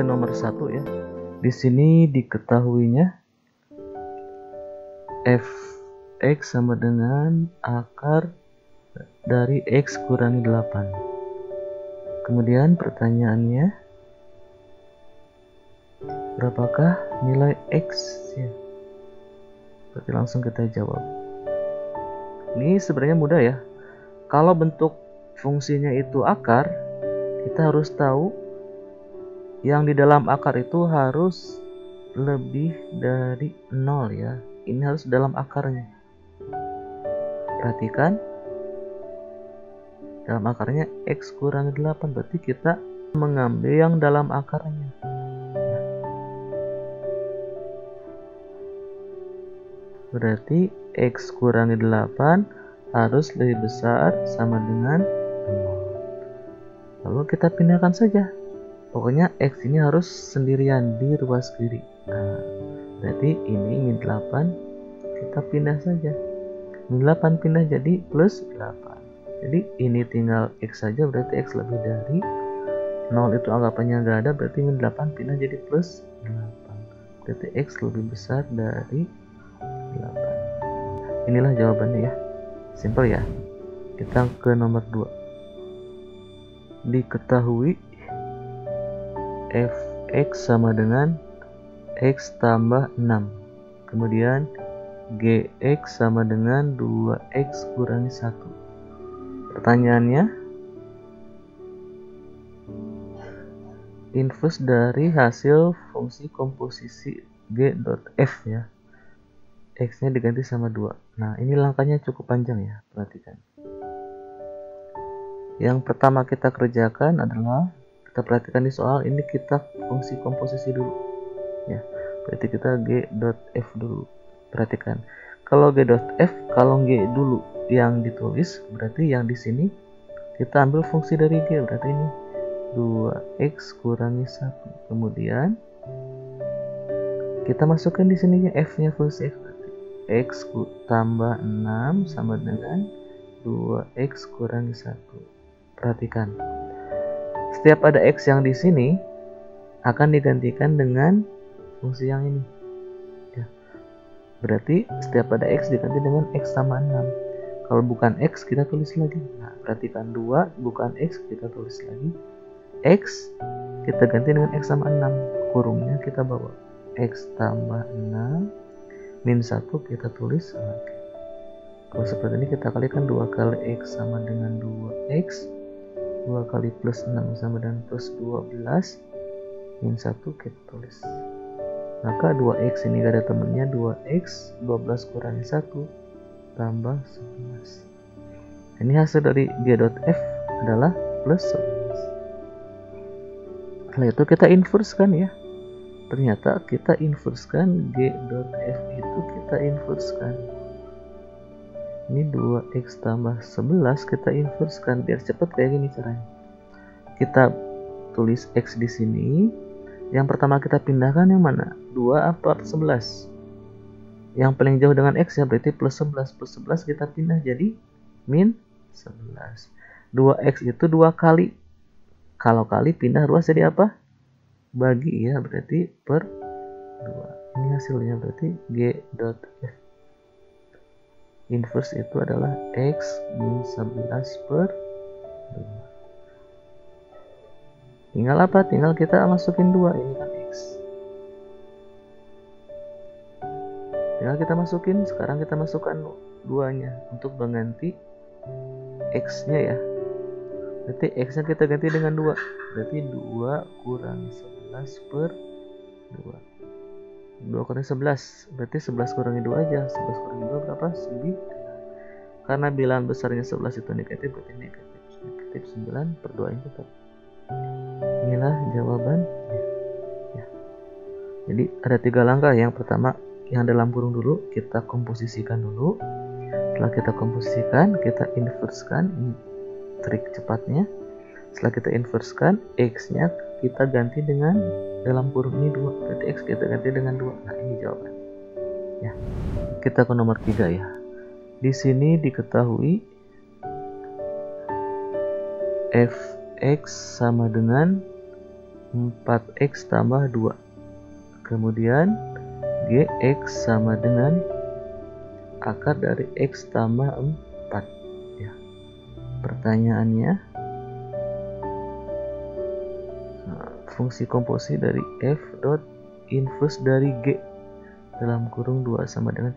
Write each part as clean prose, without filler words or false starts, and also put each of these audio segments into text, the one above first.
nomor 1 ya. Di sini diketahuinya fx sama dengan akar dari x kurangi 8. Kemudian pertanyaannya, berapakah nilai x ya? Berarti langsung kita jawab. Ini sebenarnya mudah ya. Kalau bentuk fungsinya itu akar, kita harus tahu yang di dalam akar itu harus lebih dari 0 ya. Ini harus dalam akarnya. Perhatikan, dalam akarnya x kurangi 8, berarti kita mengambil yang dalam akarnya. Berarti x kurangi 8 harus lebih besar sama dengan 0. Lalu kita pindahkan saja. Pokoknya x ini harus sendirian di ruas kiri. Nah, berarti ini min 8 kita pindah saja. Min 8 pindah jadi plus 8. Jadi ini tinggal x saja, berarti x lebih dari 0 itu anggapannya nggak ada, berarti min 8 pindah jadi plus 8. Berarti x lebih besar dari 8. Inilah jawabannya ya. Simple ya. Kita ke nomor 2. Diketahui fx sama dengan x tambah 6. Kemudian gx sama dengan 2x kurangi 1. Pertanyaannya, inverse dari hasil fungsi komposisi g dot f ya. X nya diganti sama 2. Nah, ini langkahnya cukup panjang ya, perhatikan. Yang pertama kita kerjakan adalah, kita perhatikan di soal ini, kita fungsi komposisi dulu ya. Berarti kita g dot f dulu. Perhatikan, kalau g dot f, kalau g dulu yang ditulis, berarti yang di sini kita ambil fungsi dari g, berarti ini 2x kurangi 1. Kemudian kita masukkan di sini f nya fungsi x, berarti x tambah 6 sama dengan 2x kurangi 1. Perhatikan, setiap ada x yang di sini akan digantikan dengan fungsi yang ini ya. Berarti setiap ada x diganti dengan x sama 6. Kalau bukan x kita tulis lagi. Nah, perhatikan 2 bukan x kita tulis lagi. X kita ganti dengan x sama 6. Kurungnya kita bawa x tambah 6 min 1 kita tulis lagi. Kalau seperti ini kita kalikan 2 kali x sama dengan 2x. 2 kali plus 6 sama dengan plus 12. Min 1 kita tulis. Maka 2x ini gak ada temennya, 2x 12 kurangi 1 tambah 11. Ini hasil dari g dot f adalah plus 11. Setelah itu kita inverse kan ya. Ternyata kita inverse kan g dot f itu kita inverse kan. Ini 2x tambah 11 kita inverse kan, biar cepet kayak gini caranya. Kita tulis x di sini. Yang pertama kita pindahkan yang mana? 2 apa 11? Yang paling jauh dengan x ya, berarti plus 11. Plus 11 kita pindah jadi min 11. 2x itu 2 kali. Kalau kali pindah ruas jadi apa? Bagi ya, berarti per 2. Ini hasilnya berarti g dot f inverse itu adalah x min 11 per 2. Tinggal apa? Tinggal kita masukin 2. Ini kan x. Tinggal kita masukin. Sekarang kita masukkan 2-nya untuk mengganti x-nya ya. Berarti x-nya kita ganti dengan 2. Berarti 2 kurangi 11 per 2. 2 kurangi 11. Berarti 11 kurangi 2 aja. 11 kurangi 2 berapa? 9. Karena bilangan besarnya 11 itu negatif, berarti negatif. Negatif 9 per 2 ini tetap. Inilah jawaban ya. Jadi ada 3 langkah. Yang pertama, yang dalam kurung dulu kita komposisikan dulu. Setelah kita komposisikan, kita inversekan. Ini trik cepatnya. Setelah kita inversekan, x nya kita ganti dengan dalam kurung ini 2, berarti x kita ganti dengan 2. Nah, ini jawaban ya. Kita ke nomor 3 ya. Di sini diketahui fx sama dengan 4x tambah 2. Kemudian Gx sama dengan akar dari X tambah 4 ya. Pertanyaannya, fungsi komposisi dari f dot inverse dari G dalam kurung 2 sama dengan,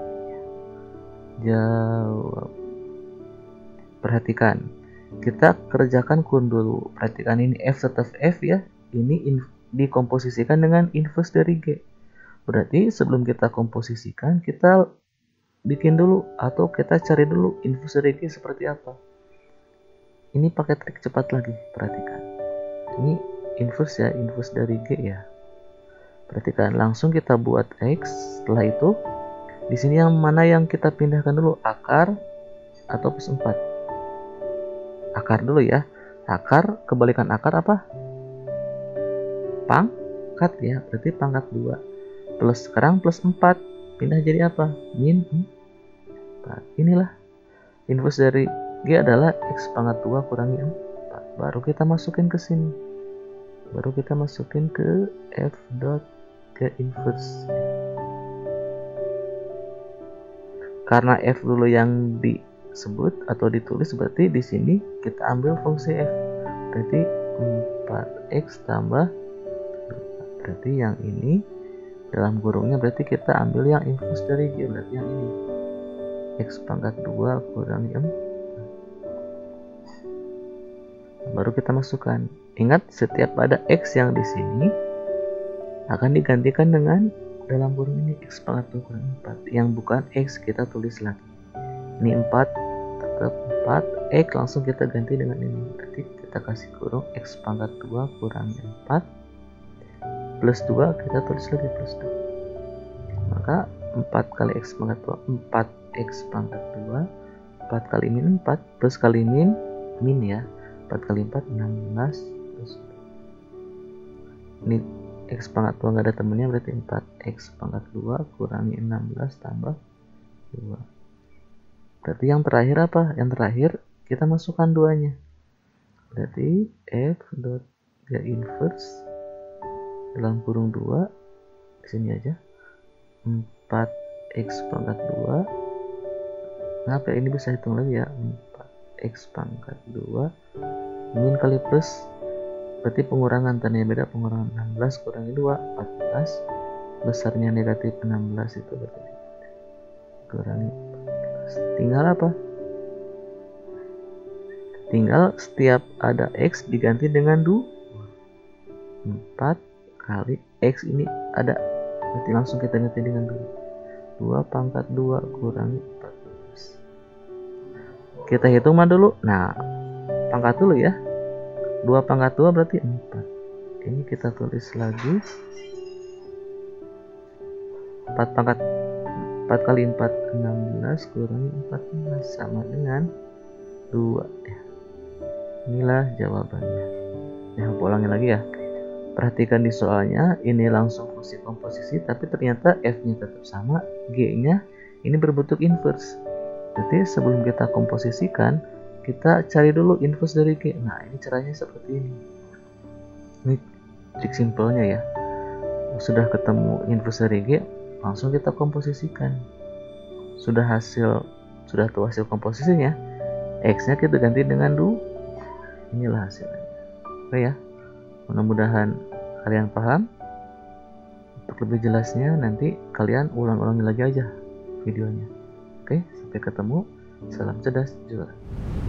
jawab. Perhatikan, kita kerjakan kurung dulu. Perhatikan ini f tetap f ya, ini dikomposisikan dengan inverse dari G. Berarti sebelum kita komposisikan, kita bikin dulu atau kita cari dulu inverse dari G seperti apa. Ini pakai trik cepat lagi, perhatikan. Ini inverse ya, inverse dari G ya. Perhatikan, langsung kita buat X. Setelah itu, di sini yang mana yang kita pindahkan dulu, akar atau plus 4? Akar dulu ya. Akar, kebalikan akar apa? Pangkat ya, berarti pangkat 2. Plus sekarang plus 4, pindah jadi apa? Min 4. Inilah inverse dari G adalah X pangkat 2 kurangi 4. Baru kita masukin ke sini. Baru kita masukin ke F dot G inverse. Karena F dulu yang disebut atau ditulis, berarti di sini kita ambil fungsi F. Berarti 4x tambah 2. Berarti yang ini dalam kurungnya berarti kita ambil yang inverse dari G, berarti yang ini X pangkat 2 kurangi 4. Baru kita masukkan. Ingat, setiap ada X yang di sini akan digantikan dengan dalam kurung ini X pangkat 2 kurangi 4. Yang bukan X kita tulis lagi. Ini 4 tetap 4, X langsung kita ganti dengan ini. Berarti kita kasih kurung X pangkat 2 kurangi 4 plus 2, kita tulis lagi plus 2. Maka 4 kali X pangkat 2, 4X pangkat 2, 4 kali min 4, plus kali min ya, 4 kali 4, 16, plus 2. Ini X pangkat 2 nggak ada temennya, berarti 4X pangkat 2 kurangi 16 tambah 2. Berarti yang terakhir apa? Yang terakhir kita masukkan 2-nya. Berarti F dot G inverse dalam kurung 2, di sini aja, 4x pangkat 2. Kenapa ini bisa hitung lagi ya, 4x pangkat 2 min kali plus, berarti pengurangan, tandanya beda, pengurangan 16 kurangi 2, 14, besarnya negatif 16 itu berarti kurangi 14. Tinggal apa? Tinggal setiap ada X diganti dengan 2. 4 kali X ini ada, berarti langsung kita ganti dengan 2 pangkat 2 kurangi 14. Kita hitung mah dulu. Nah, pangkat dulu ya, 2 pangkat 2 berarti 4. Ini kita tulis lagi 4 pangkat 4 kali 4 16 kurangi 14 sama dengan 2 ya. Inilah jawabannya. Ya, ulangi lagi ya. Perhatikan di soalnya, ini langsung fungsi komposisi, tapi ternyata F-nya tetap sama, G-nya ini berbentuk inverse. Jadi sebelum kita komposisikan, kita cari dulu inverse dari G. Nah, ini caranya seperti ini. Ini trik simpelnya ya. Sudah ketemu inverse dari G, langsung kita komposisikan. Sudah tahu hasil komposisinya, X-nya kita ganti dengan 2. Inilah hasilnya. Oke ya. Mudah-mudahan kalian paham. Untuk lebih jelasnya nanti kalian ulang-ulangi lagi aja videonya. Oke, sampai ketemu. Salam cerdas juara.